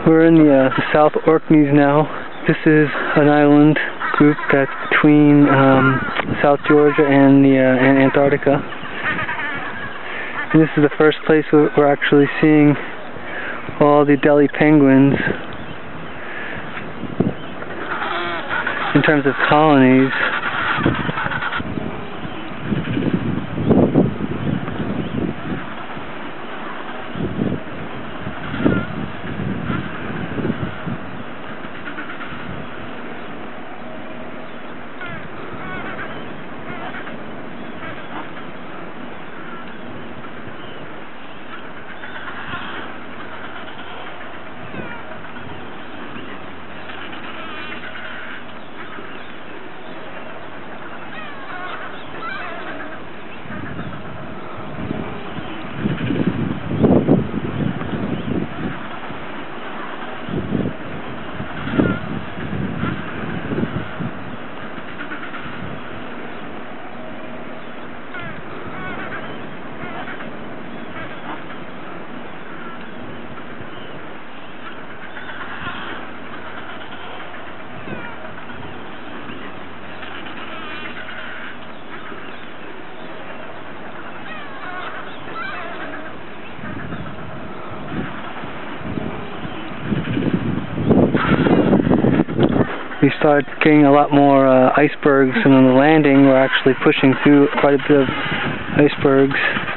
We're in the South Orkneys now. This is an island group that's between South Georgia and Antarctica. And this is the first place we're actually seeing all the Adélie penguins in terms of colonies. We started getting a lot more icebergs, and on the landing we're actually pushing through quite a bit of icebergs.